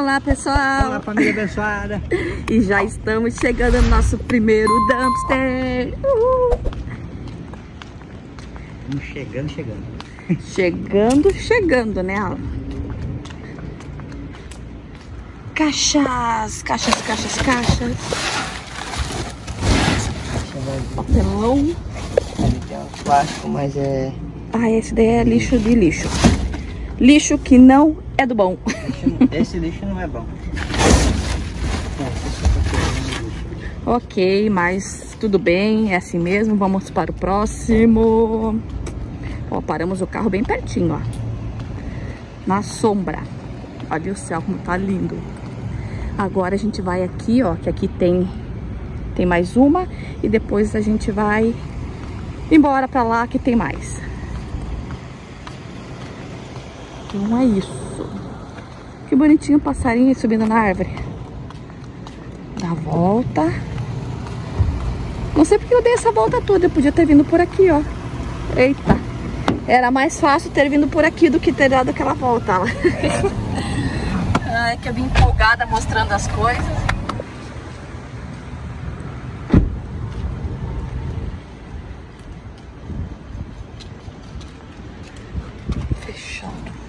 Olá, pessoal! Olá, família abençoada! E já estamos chegando no nosso primeiro dumpster! Uhul. Vamos chegando. Chegando, né, Alan? Caixas! Papelão. Ali tem um plástico, mas é... Ah, esse daí é lixo de lixo. Lixo que não é do bom. Esse lixo não é bom. Ok, mas tudo bem, é assim mesmo. Vamos para o próximo. Ó, paramos o carro bem pertinho, ó. Na sombra. Olha o céu como tá lindo. Agora a gente vai aqui, ó, que aqui tem mais uma. E depois a gente vai embora pra lá que tem mais. Então é isso. Que bonitinho o passarinho subindo na árvore. Dá a volta. Não sei porque eu dei essa volta toda. Eu podia ter vindo por aqui, ó. Eita. Era mais fácil ter vindo por aqui do que ter dado aquela volta lá. Ai, que eu vim empolgada mostrando as coisas. Fechando.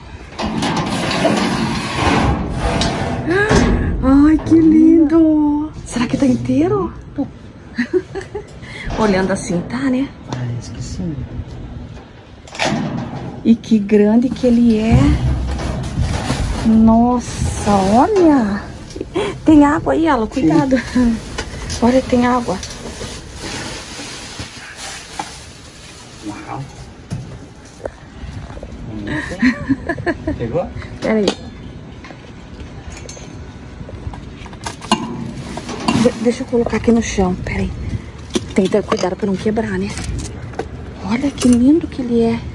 Ai, que lindo! Será que tá inteiro? Olhando assim, tá, né? Parece que sim. E que grande que ele é. Nossa, olha. Tem água aí, Alan, cuidado. Sim. Olha, tem água. Uau. Pegou? Pera aí. Deixa eu colocar aqui no chão, pera aí. Tem que ter cuidado pra não quebrar, né? Olha que lindo que ele é.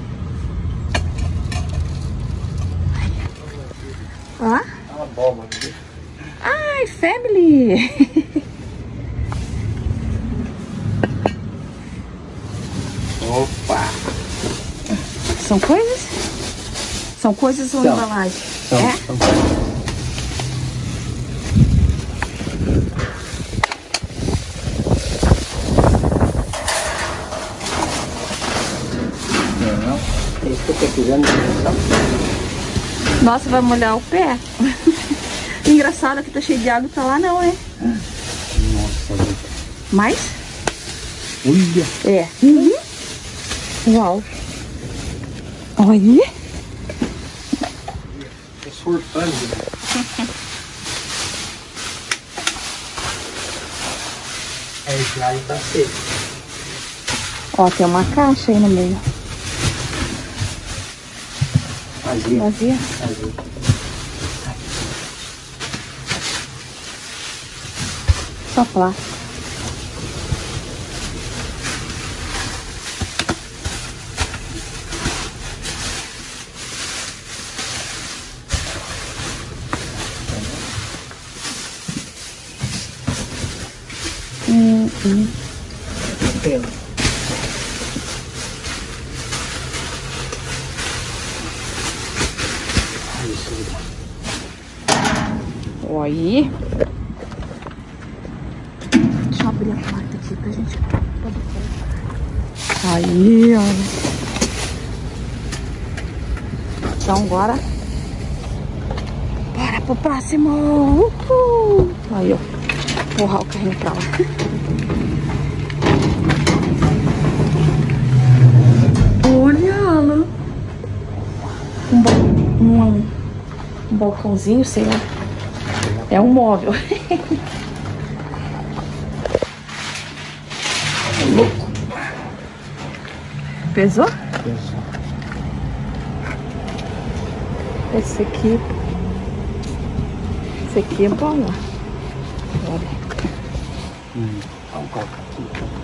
Ó. Uma bomba aqui. Ai, family. Opa. São coisas? São coisas ou embalagem? São. É isso que eu tô precisando. Nossa, vai molhar o pé. Engraçado que tá cheio de água pra lá não, né? Nossa, Mais? olha. É. Uhum. Uau. Olha. Tô surtando. É, esse lado tá seco. Ó, tem uma caixa aí no meio. Vazia. Só plástico. Pelo. Aí. Deixa eu abrir a porta aqui pra gente poder colocar. Aí, ó. Então agora bora pro próximo. Uhul. Aí, ó. Empurrar o carrinho pra lá. Olha, Alan. Um balcãozinho, sei lá. É um móvel. Pesou? Pesou. Esse aqui é bom, ó. Olha. Vamos colocar aqui.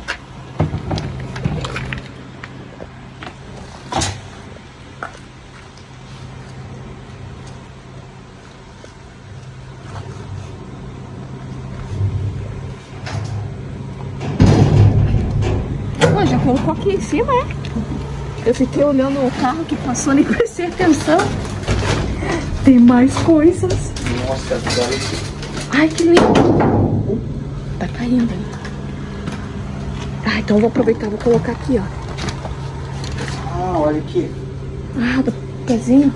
Já colocou aqui em cima, é? Eu fiquei olhando o carro que passou, nem prestei atenção. Tem mais coisas. Nossa, olha aqui. Ai, que lindo. Tá caindo aí. Ah, então eu vou aproveitar e vou colocar aqui, ó. Ah, olha aqui. Ah, do pezinho.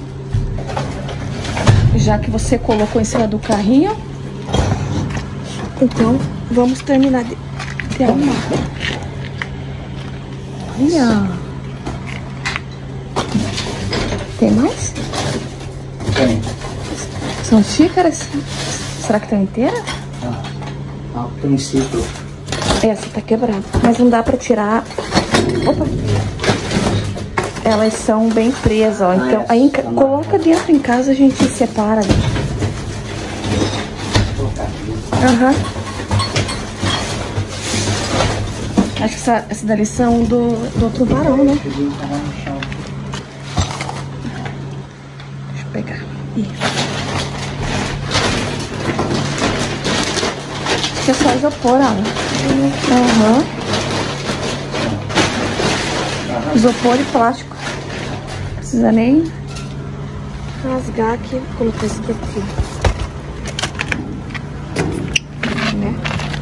Já que você colocou em cima do carrinho, então vamos terminar de arrumar. Olha. Tem mais? Tem. São xícaras? Será que estão inteiras? A princípio. Essa tá quebrada, mas não dá pra tirar. Opa! Elas são bem presas, ó. Então, aí coloca dentro em casa, a gente separa. Aham. Acho que essa dali são do outro varão, né? Deixa eu pegar. Acho que é só isopor, ó. Aham. Isopor e plástico. Não precisa nem rasgar aqui. Vou colocar isso aqui. Né?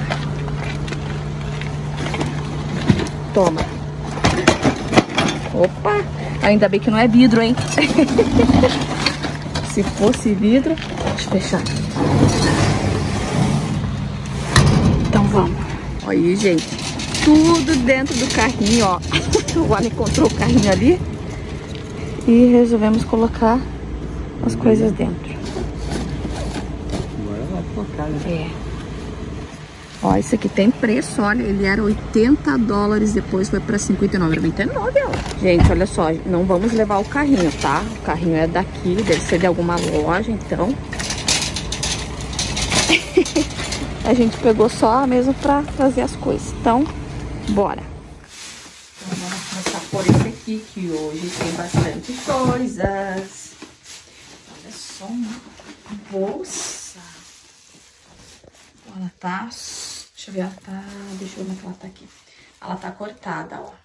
Toma. Opa! Ainda bem que não é vidro, hein? Se fosse vidro, deixa eu fechar. Então vamos. Olha aí, gente. Tudo dentro do carrinho, ó. O Alan encontrou o carrinho ali. E resolvemos colocar as coisas dentro. Agora vai colocar, né? É. Ó, esse aqui tem preço, olha. Ele era $80, depois foi pra 59,99, ó. Gente, olha só. Não vamos levar o carrinho, tá? O carrinho é daqui, deve ser de alguma loja, então... A gente pegou só mesmo pra trazer as coisas. Então, bora. Então, vamos começar por esse aqui, que hoje tem bastante coisas. Olha só, uma bolsa. Ela tá... Deixa eu ver, ela tá... Deixa eu ver como é que ela tá aqui. Ela tá cortada, ó.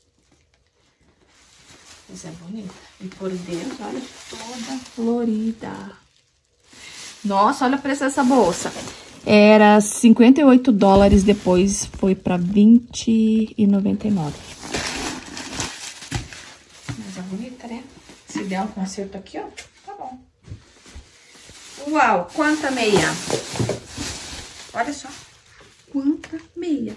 Mas é bonita. E por dentro, olha, toda florida. Nossa, olha o preço dessa bolsa. Era $58, depois foi pra $20,99. Mas é bonita, né? Se der um conserto aqui, ó, tá bom. Uau, quanta meia! Olha só, quanta meia!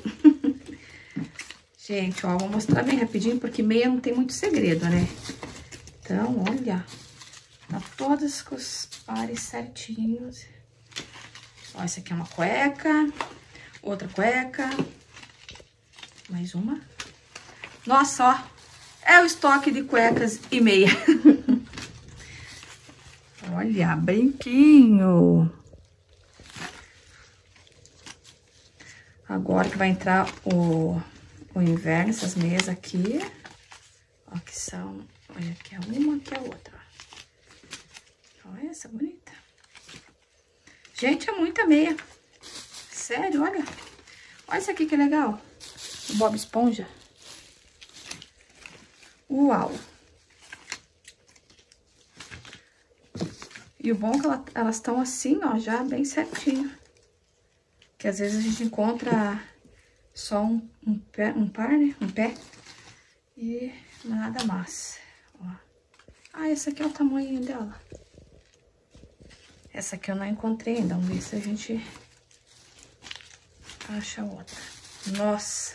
Gente, ó, vou mostrar bem rapidinho, porque meia não tem muito segredo, né? Então, olha, tá todas com os pares certinhos. Ó, essa aqui é uma cueca, outra cueca, mais uma. Nossa, ó, é o estoque de cuecas e meia. Olha, brinquinho. Agora que vai entrar o inverno, essas meias aqui, ó, que são, olha, aqui é uma, aqui é a outra. Olha essa bonita. Gente, é muita meia. Sério, olha. Olha isso aqui que legal. O Bob Esponja. Uau. E o bom é que elas estão assim, ó, já bem certinho. Que às vezes a gente encontra só um par, né? Um pé. E nada mais. Ó. Ah, esse aqui é o tamanho dela. Essa aqui eu não encontrei ainda. Vamos ver se a gente acha outra. Nossa.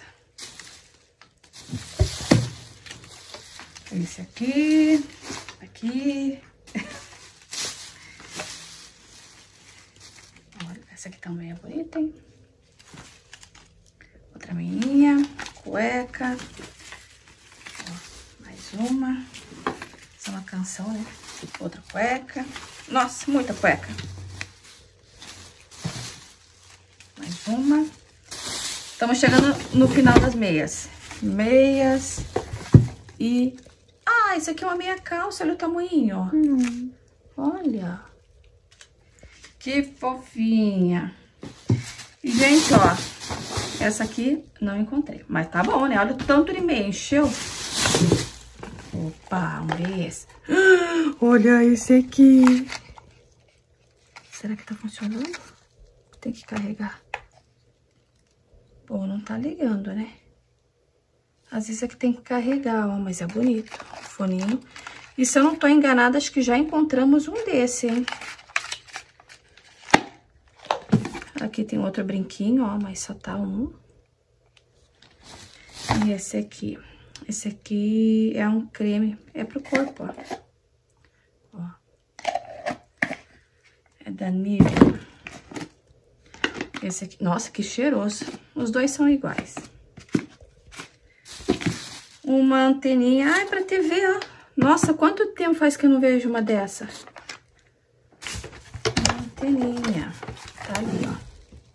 Esse aqui. Aqui. Olha, essa aqui também é bonita, hein? Outra meinha. Cueca. Ó, mais uma. Essa é uma canção, né? Outra cueca. Nossa, muita cueca. Mais uma. Estamos chegando no final das meias. Meias. E... Ah, isso aqui é uma meia calça. Olha o tamanho, ó. Olha. Que fofinha. E, gente, ó. Essa aqui não encontrei. Mas tá bom, né? Olha o tanto de meia. Encheu. Opa, vamos ver esse. Olha esse aqui. Será que tá funcionando? Tem que carregar. Pô, não tá ligando, né? Às vezes é que tem que carregar, ó, mas é bonito o foninho. E se eu não tô enganada, acho que já encontramos um desse, hein? Aqui tem outro brinquinho, ó, mas só tá um. E esse aqui é um creme, é pro corpo, ó. É da Nivea. Esse aqui, nossa, que cheiroso. Os dois são iguais. Uma anteninha, ai, pra TV, ó. Nossa, quanto tempo faz que eu não vejo uma dessa? Uma anteninha, tá ali, ó.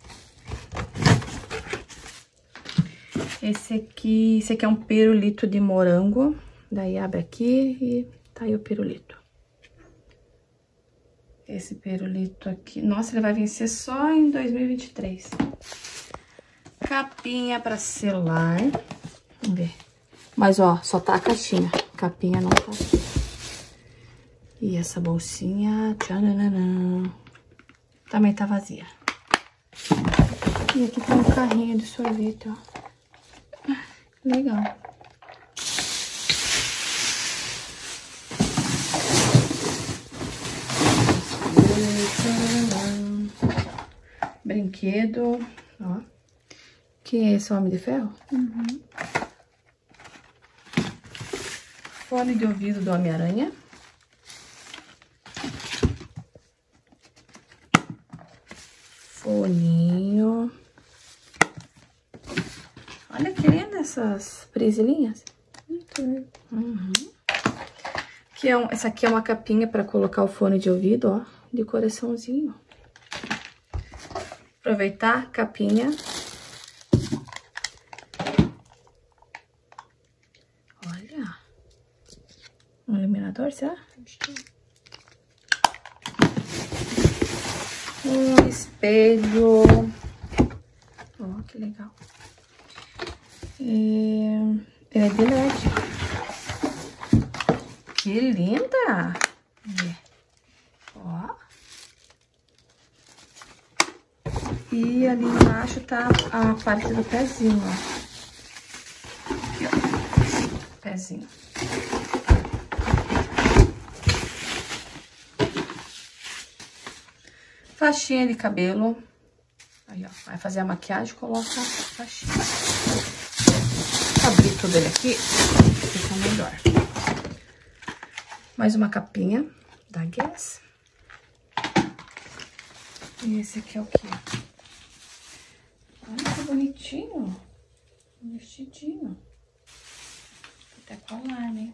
Esse aqui é um pirulito de morango. Daí abre aqui e tá aí o pirulito. Esse pirulito aqui, nossa, ele vai vencer só em 2023. Capinha para celular. Vamos ver. Mas, ó, só tá a caixinha. Capinha não tá aqui. E essa bolsinha, tchananã, também tá vazia. E aqui tem um carrinho de sorvete, ó. Legal. Brinquedo, ó. Que é esse Homem de Ferro? Uhum. Fone de ouvido do Homem-Aranha. Foninho. Olha que linda essas presilhinhas. Uhum. Essa aqui é uma capinha para colocar o fone de ouvido, ó, de coraçãozinho. Aproveitar, capinha. Olha. Um iluminador, será? Um espelho. Ó, que legal. Ele é de LED. Que linda! Ó. E ali embaixo tá a parte do pezinho, ó. Aqui, ó. Pezinho. Faixinha de cabelo. Aí, ó. Vai fazer a maquiagem, coloca a faixinha. Vou abrir tudo ele aqui, fica melhor. Mais uma capinha da Guess. E esse aqui é o quê? Olha que bonitinho. Um vestidinho. Até colar, né?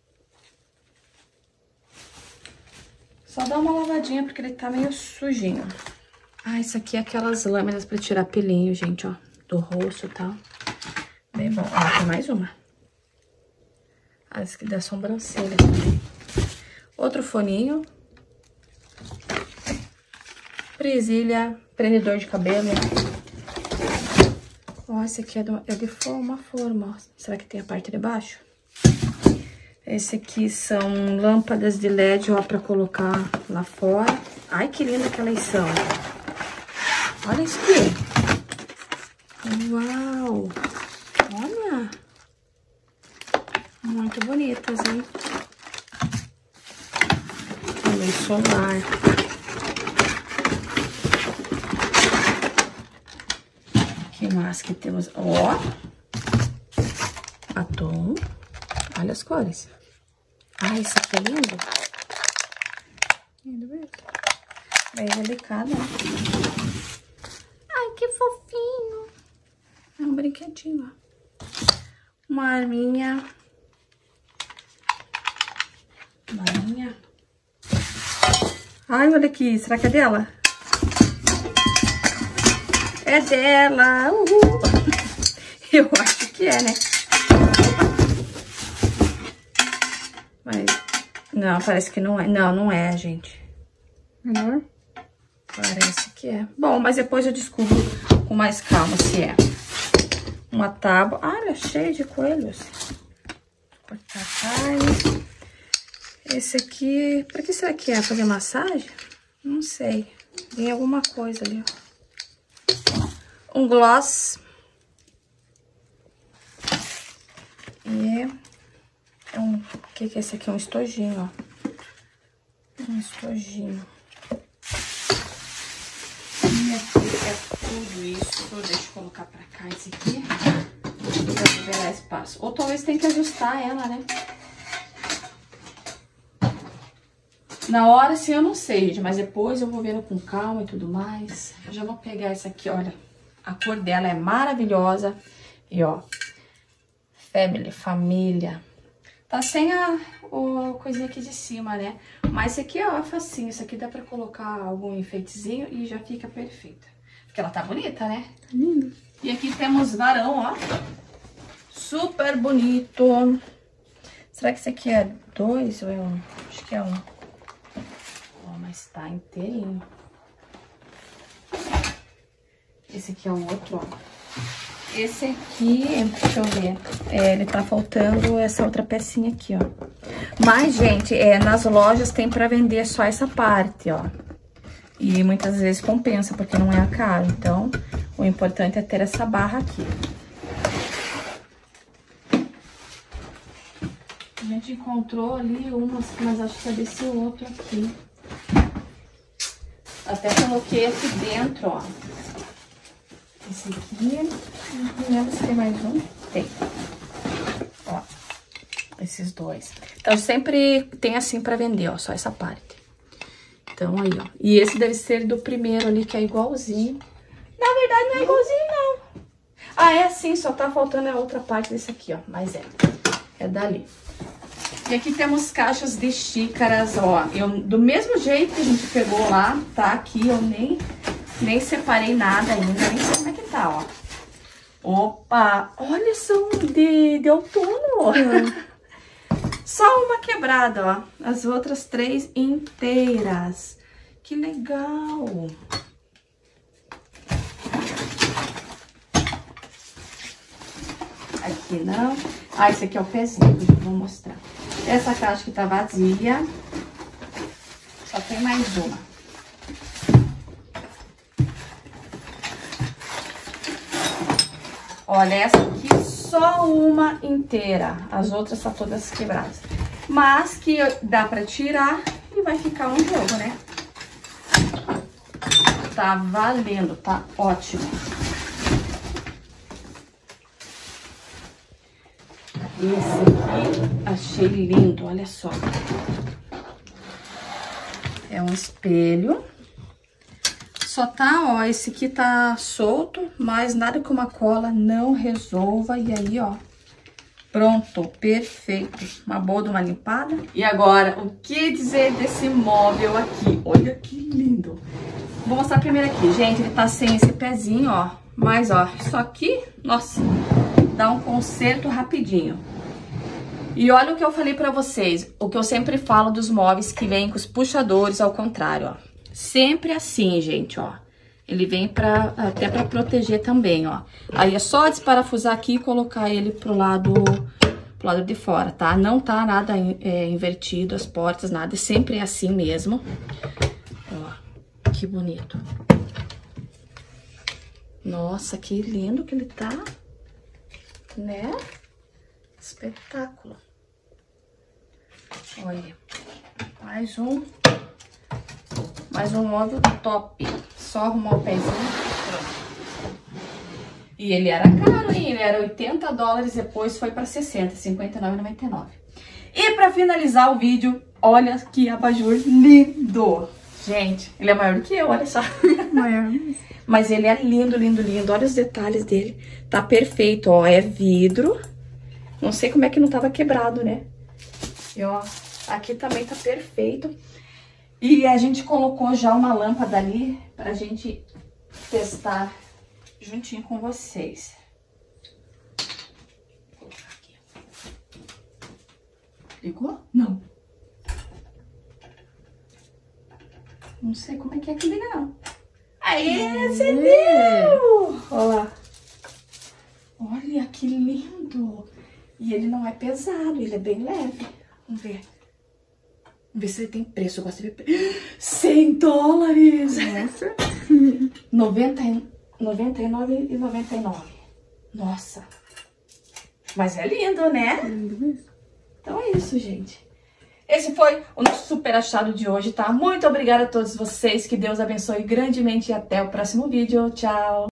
Só dá uma lavadinha porque ele tá meio sujinho. Ah, isso aqui é aquelas lâminas pra tirar pelinho, gente, ó. Do rosto e tal. Bem bom. Ó, tem mais uma. As que da sobrancelha também. Outro foninho. Presilha, prendedor de cabelo. Ó, esse aqui é de uma forma, ó. Será que tem a parte de baixo? Esse aqui são lâmpadas de LED, ó, pra colocar lá fora. Ai, que linda que elas são. Olha isso aqui. Uau! Olha! Muito bonitas, hein? Também solar. Que mais que temos? Ó! Batom. Olha as cores. Ah, esse aqui é lindo. Lindo mesmo. Bem delicado, né? Ai, que fofinho. É um brinquedinho, ó. Uma arminha. Uma arminha. Ai, olha aqui. Será que é dela? É dela. Uhul. Eu acho que é, né? Mas, não, parece que não é. Não, não é, gente. Menor? Parece que é. Bom, mas depois eu descubro com mais calma se é. Uma tábua. Ah, ela é cheia de coelhos. Cortar carne. Esse aqui, pra que será que é? Fazer massagem? Não sei. Tem alguma coisa ali, ó. Um gloss. E é um... O que é esse aqui? Um estojinho, ó. Um estojinho. E aqui é tudo isso. Deixa eu colocar pra cá esse aqui. Pra liberar espaço. Ou talvez tenha que ajustar ela, né? Na hora, sim, eu não sei, gente. Mas depois eu vou vendo com calma e tudo mais. Eu já vou pegar essa aqui, olha. A cor dela é maravilhosa. E, ó. Family, família. Tá sem a coisinha aqui de cima, né? Mas esse aqui, ó, é facinho. Isso aqui dá pra colocar algum enfeitezinho e já fica perfeita. Porque ela tá bonita, né? Lindo. E aqui temos varão, ó. Super bonito. Será que esse aqui é 2 ou é 1? Acho que é 1. Ó, mas tá inteirinho. Esse aqui é o outro, ó. Esse aqui, deixa eu ver, ele tá faltando essa outra pecinha aqui, ó. Mas, gente, nas lojas tem pra vender só essa parte, ó. E muitas vezes compensa, porque não é caro. Então, o importante é ter essa barra aqui. A gente encontrou ali umas, mas acho que é desse outro aqui. Até coloquei aqui dentro, ó. Esse aqui, não lembro se tem mais um. Tem. Ó, esses dois. Então, sempre tem assim pra vender, ó, só essa parte. Então, aí, ó. E esse deve ser do primeiro ali, que é igualzinho. Na verdade, não é igualzinho, não. Ah, é assim, só tá faltando a outra parte desse aqui, ó. Mas é dali. E aqui temos caixas de xícaras, ó. Do mesmo jeito que a gente pegou lá, tá aqui, eu nem separei nada ainda, nem sei como é que tá, ó. Opa! Olha, são de outono. Só uma quebrada, ó. As outras 3 inteiras. Que legal! Aqui não. Ah, esse aqui é o pezinho, vou mostrar. Essa caixa que tá vazia. Só tem mais uma. Olha, essa aqui só uma inteira. As outras tá todas quebradas. Mas que dá pra tirar e vai ficar um jogo, né? Tá valendo, tá ótimo. Esse aqui achei lindo, olha só. É um espelho. Só tá, ó, esse aqui tá solto, mas nada que uma cola não resolva. E aí, ó, pronto, perfeito. Uma boa de uma limpada. E agora, o que dizer desse móvel aqui? Olha que lindo. Vou mostrar primeiro aqui, gente, ele tá sem esse pezinho, ó. Mas, ó, isso aqui, nossa, dá um conserto rapidinho. E olha o que eu falei pra vocês, o que eu sempre falo dos móveis que vêm com os puxadores ao contrário, ó. Sempre assim, gente, ó. Ele vem até pra proteger também, ó. Aí é só desparafusar aqui e colocar ele pro lado de fora, tá? Não tá nada invertido, as portas, nada. Sempre é assim mesmo. Ó, que bonito. Nossa, que lindo que ele tá. Né? Espetáculo. Olha, mais um móvel top. Só arrumar o pezinho. Pronto. E ele era caro, hein? Ele era $80, depois foi para 60, R$59,99. E para finalizar o vídeo, olha que abajur lindo. Gente, ele é maior do que eu, olha só. Maior. Mas ele é lindo, lindo, lindo. Olha os detalhes dele. Tá perfeito, ó. É vidro. Não sei como é que não tava quebrado, né? E, ó, aqui também tá perfeito. E a gente colocou já uma lâmpada ali pra gente testar juntinho com vocês. Vou colocar aqui. Ligou? Não. Não sei como é que liga, não. Aí, acendeu! Olha lá. Olha que lindo! E ele não é pesado, ele é bem leve. Vamos ver. ver se ele tem preço. Eu gosto de ver preço. 100 dólares! Nossa. 99,99. Nossa. Mas é lindo, né? Lindo mesmo. Então é isso, gente. Esse foi o nosso super achado de hoje, tá? Muito obrigada a todos vocês. Que Deus abençoe grandemente e até o próximo vídeo. Tchau!